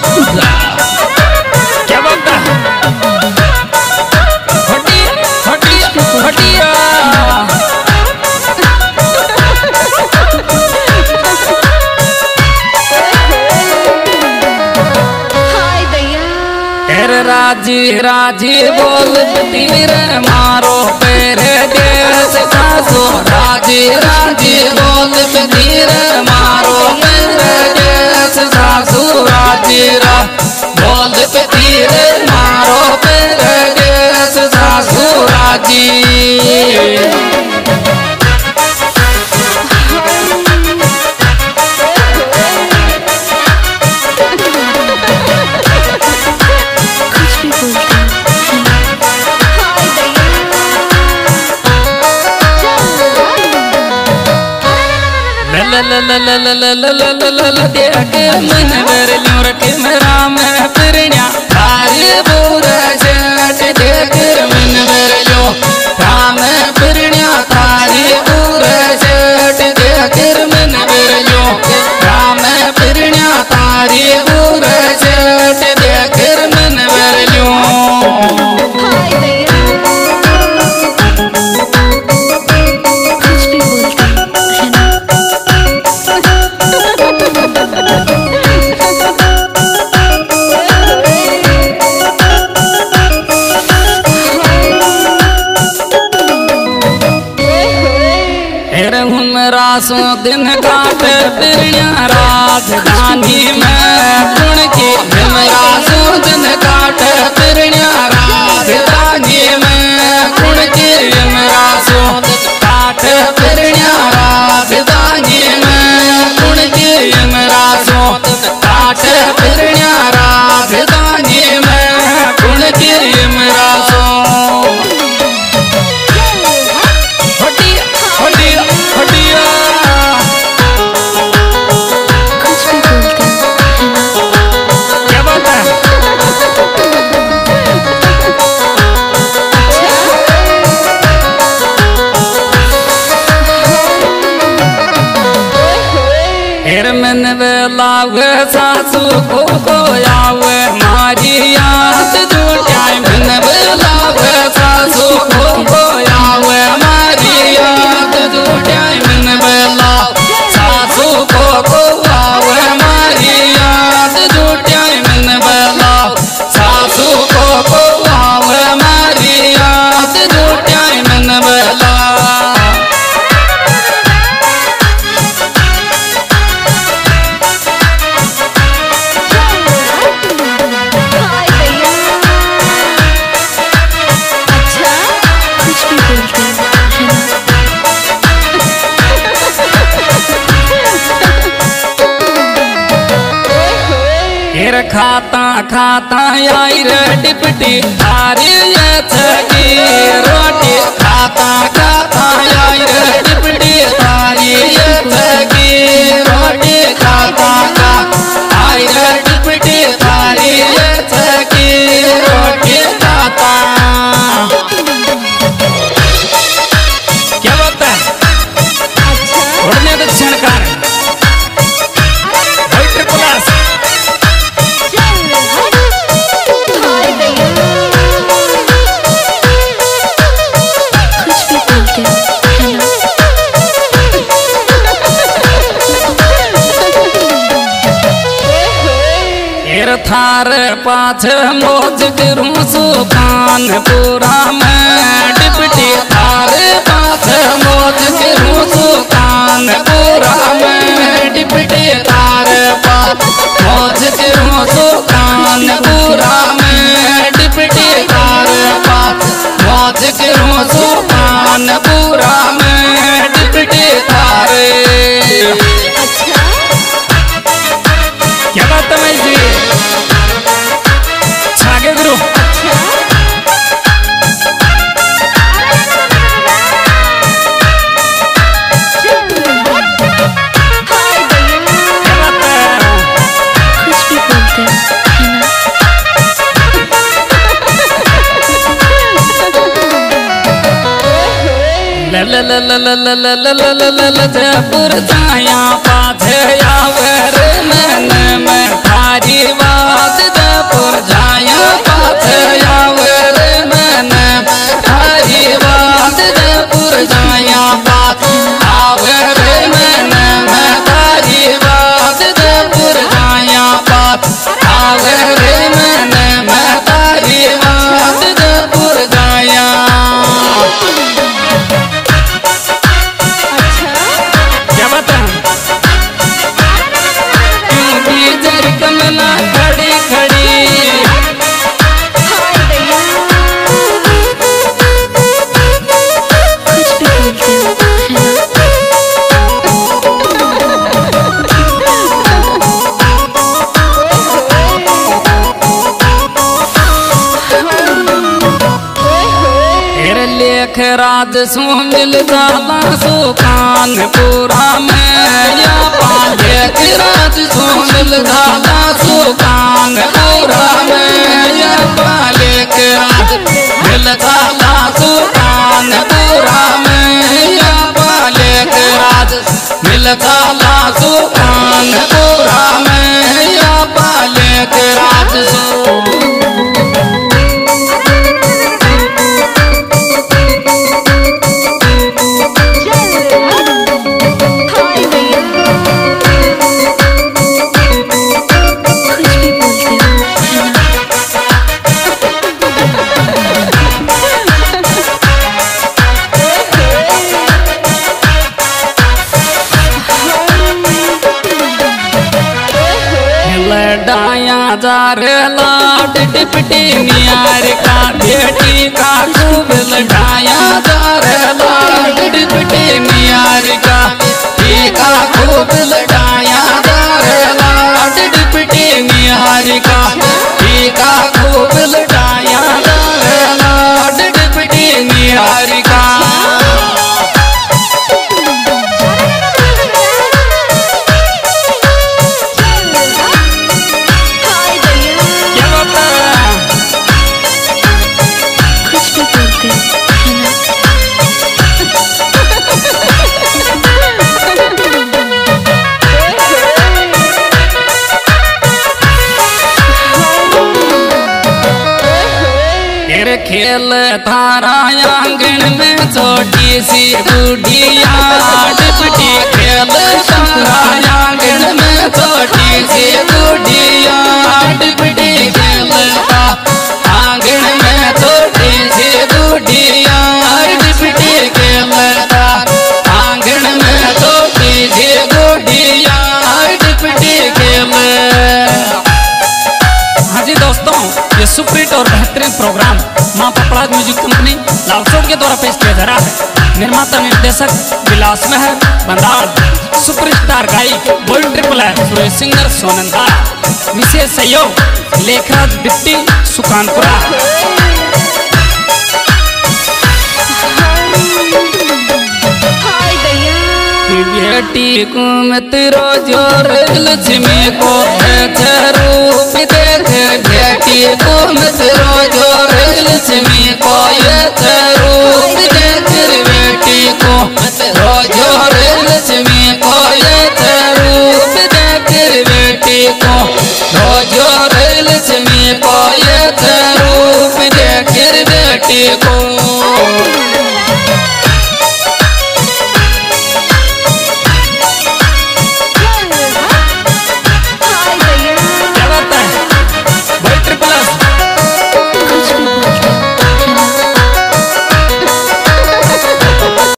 क्या बात है? हटिया राजी राजी बोल तीर मारो पेरे देश सासो राजी राजी बोल तीर मारो पेरे देश सासो राजी बोल तीर मारो पेरे देश सासो राजी मन बरलियों रख मेरा मैं पिरण्या थारे बोर जट देख मन बरलियों राम पिरण्या थारे बोर जट देख मन बरलियों राम पिरण्या थारे बोर जट देख मन बरलियों रासो दिन काट पिरण्या राजधानी में गुण के रासो दिन काट पिरण्या राजधानी में गुण के रासो काट पिरण्या राजधानी में गुण के रासो काट पिरण्या राजधानी में गुण के रासो मन लावे सासू को आवे मारी याद जुटाए मन लावे सासू को आवे मारी याद जुटाए मन सासू को आवे मारी याद जुटाए मन सासू को आवे मारी याद जुटाए मन खाता खाता आई रे डिपटी थारी छकी रोटी खाता खाता आई रे डिपटी थारी छकी रोटी खाता आई रे डिपटी थारी छकी रोटी खाता क्या बात है? उड़ने दक्षिण कार थार पाछ मोज करूं सुखान पूरा मैं डिपटी थार पाछ मोज करूं सुखान पूरा मैं डिपटी थार पाछ मोज करूं सुखान पूरा मैं डिपटी थार पाछ मोज करूं सुखान पूरा मैं डिपटी थारे क्या बात है जी छागे गुरु जयपुर जाया पाछे आवर मन में थारी बात राज सो मिल जाला सुकान पूरा में या पाले के राज सो मिल जाला सुकान पूरा में या पाले के राज मिल जाला सुकान पूरा में या पाले के राज मिल जाला सुकान पूरा में या पाले के राज डाया जा रे लाड डिप्टी मियार का बेटी का खूब लड़ाया जा रे लाड डिप्टी मियार का बेटी का खूब लड़ाया जा रे लाड डिप्टी मियार का बेटी का खूब लड़ाया जा रे लाड डिप्टी मियार का खेल थारा आंगन में छोटी सी गुड़िया डिप्टी खेल थारा आंगन में छोटी सी गुड़िया डिप्टी खेल आंगन में छोटी सी गुड़िया डिप्टी खेल आंगन में छोटी सी गुड़िया डिप्टी खेल। हाँ जी दोस्तों, ये सुपरहिट और बेहतरीन प्रोग्राम मां पपड़ाज म्यूजिक कंपनी लालचौक के द्वारा पेश किया जा रहा है। निर्माता निर्देशक विलास मेहर बंदाल, सुपरस्टार गायक गोल्ड ट्रिपल है सुरेश सिंगर सोनंदा, विशेष सहयोग लेखराज बिट्टी सुकानपुरा। बेटी को मत रोजो लक्ष्मी को रूप देख, बेटी को मत रोजो लक्ष्मी को रूप देख, बेटी को मत रोजो